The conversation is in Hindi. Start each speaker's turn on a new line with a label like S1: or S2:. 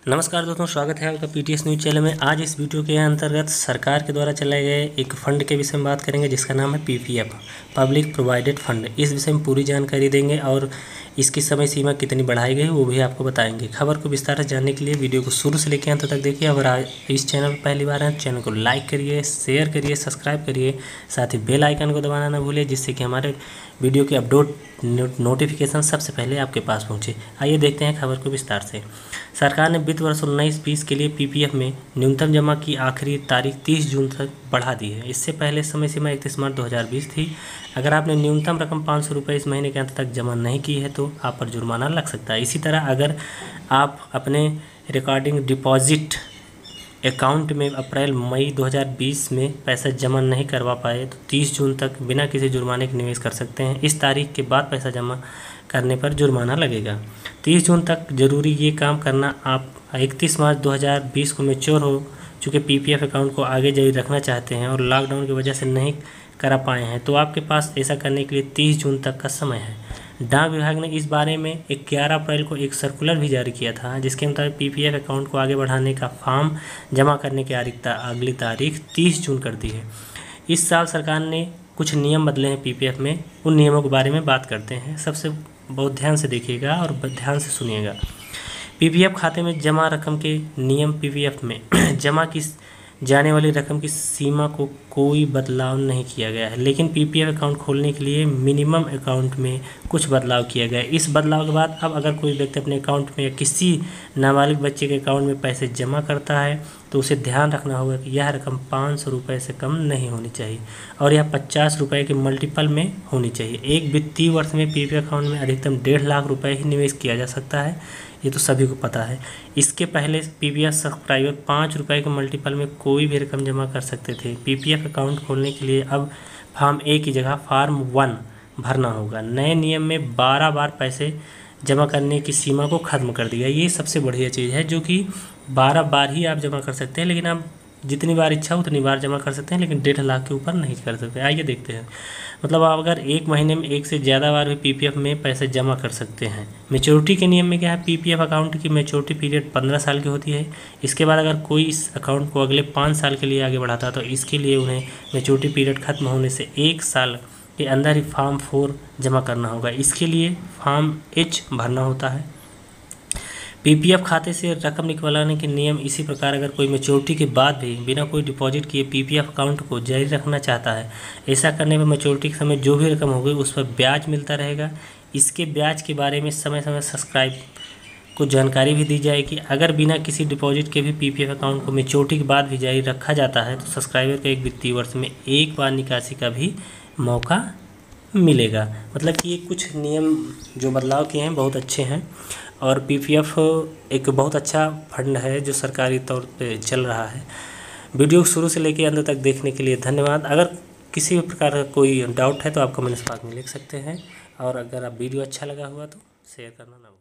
S1: नमस्कार दोस्तों, स्वागत है आपका पीटीएस न्यूज़ चैनल में। आज इस वीडियो के अंतर्गत सरकार के द्वारा चलाए गए एक फ़ंड के विषय में बात करेंगे जिसका नाम है पीपीएफ, पब्लिक प्रोवाइडेड फंड। इस विषय में पूरी जानकारी देंगे और इसकी समय सीमा कितनी बढ़ाई गई वो भी आपको बताएंगे। खबर को विस्तार से जानने के लिए वीडियो को शुरू से लेकर अंत तक देखिए। अगर इस चैनल पर पहली बार है चैनल को लाइक करिए, शेयर करिए, सब्सक्राइब करिए, साथ ही बेल आइकन को दबाना ना भूलिए जिससे कि हमारे वीडियो के अपलोड नोटिफिकेशन सबसे पहले आपके पास पहुंचे। आइए देखते हैं खबर को विस्तार से। सरकार ने वित्त वर्ष 19-20 के लिए पीपीएफ में न्यूनतम जमा की आखिरी तारीख 30 जून तक बढ़ा दी है। इससे पहले समय सीमा 31 मार्च 2020 थी। अगर आपने न्यूनतम रकम 500 रुपये इस महीने के अंत तक जमा नहीं की है तो आप पर जुर्माना लग सकता है। इसी तरह अगर आप अपने रिकॉर्डिंग डिपॉजिट अकाउंट में अप्रैल मई 2020 में पैसा जमा नहीं करवा पाए तो 30 जून तक बिना किसी जुर्माने के निवेश कर सकते हैं। इस तारीख के बाद पैसा जमा करने पर जुर्माना लगेगा। 30 जून तक जरूरी ये काम करना। आप 31 मार्च 2020 को मैच्योर हो चुके पीपीएफ अकाउंट को आगे जारी रखना चाहते हैं और लॉकडाउन की वजह से नहीं करा पाए हैं तो आपके पास ऐसा करने के लिए 30 जून तक का समय है। डाक विभाग ने इस बारे में 11 अप्रैल को एक सर्कुलर भी जारी किया था जिसके मुताबिक पीपीएफ अकाउंट को आगे बढ़ाने का फॉर्म जमा करने की अगली तारीख 30 जून कर दी है। इस साल सरकार ने कुछ नियम बदले हैं पीपीएफ में। उन नियमों के बारे में बात करते हैं। सबसे बहुत ध्यान से देखिएगा और ध्यान से सुनिएगा। पीपीएफ खाते में जमा रकम के नियम। पीपीएफ में जमा की जाने वाली रकम की सीमा को कोई बदलाव नहीं किया गया है, लेकिन पीपीएफ अकाउंट खोलने के लिए मिनिमम अकाउंट में कुछ बदलाव किया गया है। इस बदलाव के बाद अब अगर कोई व्यक्ति अपने अकाउंट में या किसी नाबालिग बच्चे के अकाउंट में पैसे जमा करता है तो उसे ध्यान रखना होगा कि यह रकम 500 रुपये से कम नहीं होनी चाहिए और यह 50 रुपये के मल्टीपल में होनी चाहिए। एक वित्तीय वर्ष में पीपीएफ अकाउंट में अधिकतम 1.5 लाख रुपये ही निवेश किया जा सकता है, ये तो सभी को पता है। इसके पहले पीपीएफ सब्सक्राइबर 5 रुपये के मल्टीपल में कोई भी रकम जमा कर सकते थे। पीपीएफ अकाउंट खोलने के लिए अब फॉर्म ए की जगह फॉर्म 1 भरना होगा। नए नियम में 12 बार पैसे जमा करने की सीमा को ख़त्म कर दिया। ये सबसे बढ़िया चीज़ है जो कि 12 बार ही आप जमा कर सकते हैं, लेकिन आप जितनी बार इच्छा उतनी बार जमा कर सकते हैं, लेकिन 1.5 लाख के ऊपर नहीं कर सकते। आइए देखते हैं। मतलब आप अगर एक महीने में एक से ज़्यादा बार भी पीपीएफ में पैसे जमा कर सकते हैं। मैच्योरिटी के नियम में क्या है, पीपीएफ अकाउंट की मैच्योरिटी पीरियड 15 साल की होती है। इसके बाद अगर कोई इस अकाउंट को अगले 5 साल के लिए आगे बढ़ाता तो इसके लिए उन्हें मैच्योरिटी पीरियड खत्म होने से 1 साल के अंदर ही फॉर्म 4 जमा करना होगा। इसके लिए फॉर्म H भरना होता है। पीपीएफ खाते से रकम निकलवाने के नियम इसी प्रकार। अगर कोई मैच्योरिटी के बाद भी बिना कोई डिपॉजिट किए पीपीएफ अकाउंट को जारी रखना चाहता है, ऐसा करने पर मैच्योरिटी के समय जो भी रकम होगी उस पर ब्याज मिलता रहेगा। इसके ब्याज के बारे में समय समय सब्सक्राइब को जानकारी भी दी जाएगी। अगर बिना किसी डिपॉजिट के भी पीपीएफ अकाउंट को मैच्योरिटी के बाद भी जारी रखा जाता है तो सब्सक्राइबर को एक वित्तीय वर्ष में एक बार निकासी का भी मौका मिलेगा। मतलब कि ये कुछ नियम जो बदलाव किए हैं बहुत अच्छे हैं और पीपीएफ एक बहुत अच्छा फंड है जो सरकारी तौर पे चल रहा है। वीडियो शुरू से लेकर अंत तक देखने के लिए धन्यवाद। अगर किसी भी प्रकार का कोई डाउट है तो आप कमेंट बॉक्स में लिख सकते हैं और अगर आप वीडियो अच्छा लगा हुआ तो शेयर करना ना भूलें।